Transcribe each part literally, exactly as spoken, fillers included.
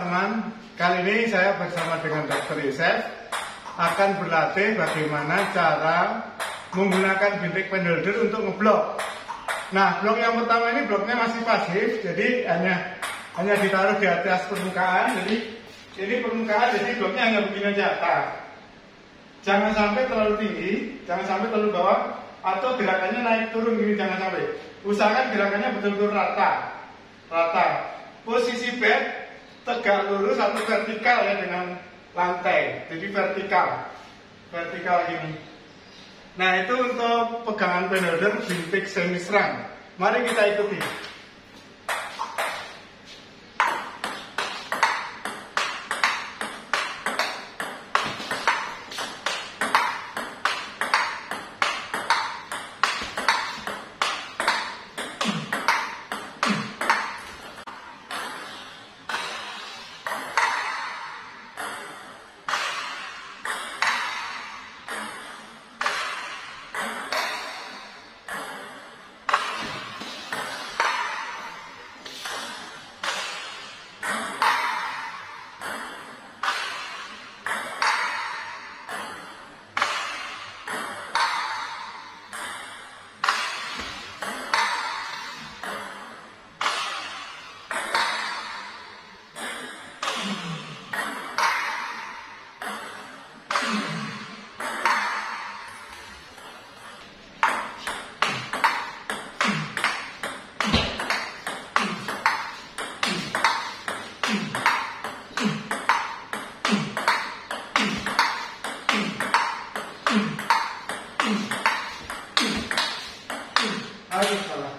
teman-teman, kali ini saya bersama dengan dokter Yosef akan berlatih bagaimana cara menggunakan bintik penholder untuk ngeblok. Nah, blok yang pertama ini bloknya masih pasif, jadi hanya hanya ditaruh di atas permukaan. Jadi ini permukaan, jadi bloknya hanya begini aja. Nah, jangan sampai terlalu tinggi, jangan sampai terlalu bawah, atau gerakannya naik turun gini, jangan sampai. Usahakan gerakannya betul-betul rata, rata. Posisi bed tegak lurus atau vertikal ya dengan lantai, jadi vertikal, vertikal gini. Nah, itu untuk pegangan penholder bintik semi serang. Mari kita ikuti. Aduh, salah.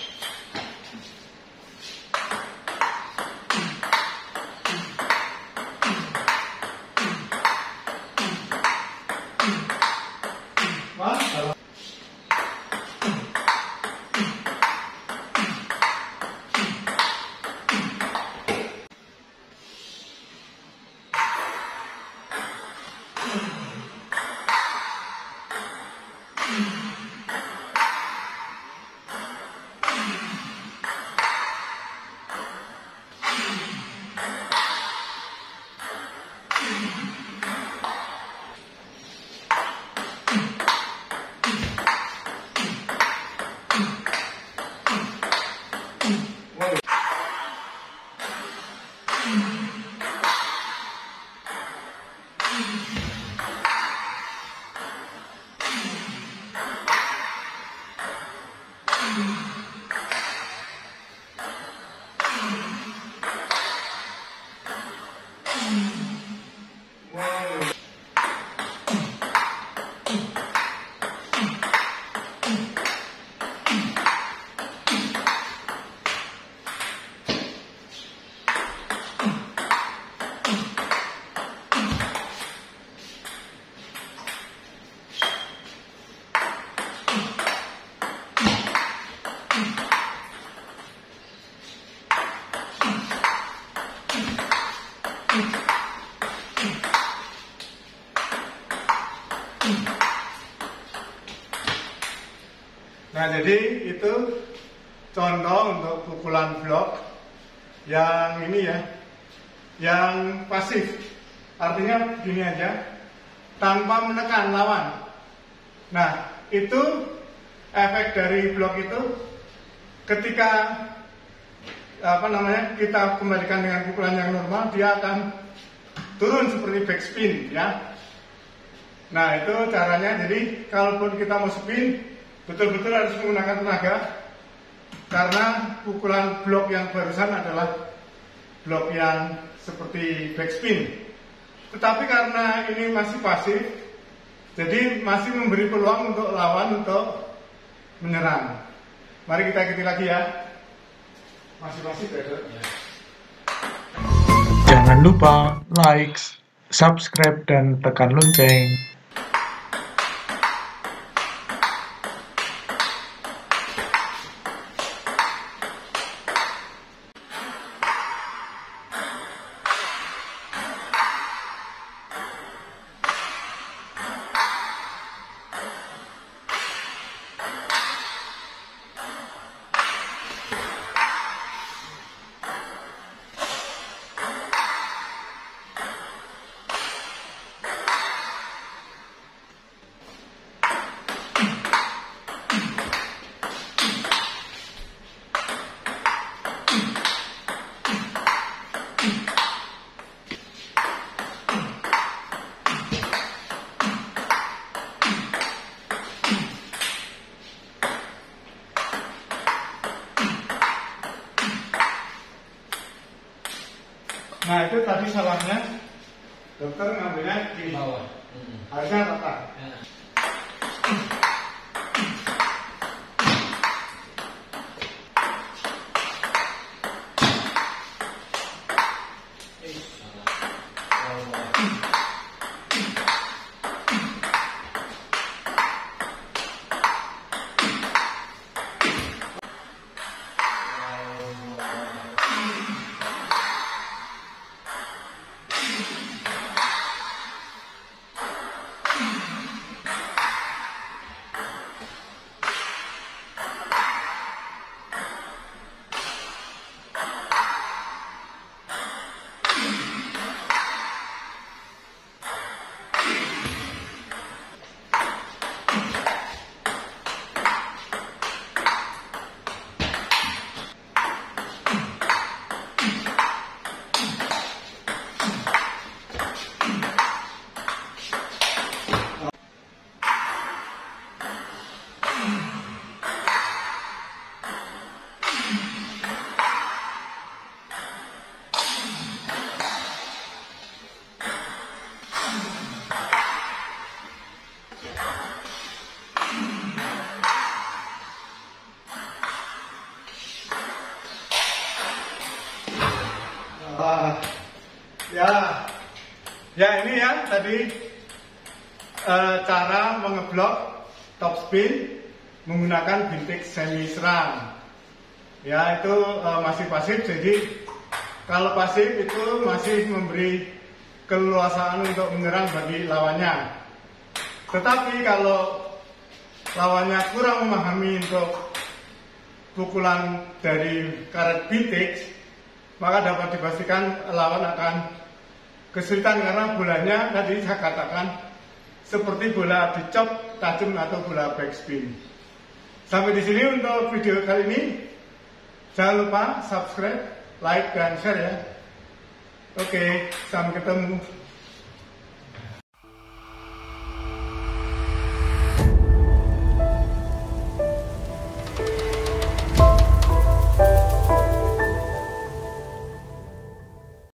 Wah, salah. Nah, jadi itu contoh untuk pukulan blok yang ini ya, yang pasif. Artinya gini aja, tanpa menekan lawan. Nah, itu efek dari blok itu ketika apa namanya kita kembalikan dengan pukulan yang normal, dia akan turun seperti backspin ya. Nah, itu caranya. Jadi kalaupun kita mau spin, betul-betul harus menggunakan tenaga, karena pukulan blok yang barusan adalah blok yang seperti backspin. Tetapi karena ini masih pasif, jadi masih memberi peluang untuk lawan untuk menyerang. Mari kita ikuti lagi ya. Masih pasif ya, Dok? Jangan lupa like, subscribe, dan tekan lonceng. Nah itu tadi salahnya dokter ngambilnya di bawah, harusnya rata. Uh, ya, ya ini ya tadi uh, cara mengeblok top spin menggunakan bintik semi serang. Ya itu uh, masih pasif, jadi kalau pasif itu masih memberi keleluasaan untuk menyerang bagi lawannya. Tetapi kalau lawannya kurang memahami untuk pukulan dari karet bintik, maka dapat dipastikan lawan akan kesulitan karena bolanya tadi saya katakan seperti bola dicop tajam atau bola backspin. Sampai di sini untuk video kali ini. Jangan lupa subscribe, like, dan share ya. Oke, sampai ketemu.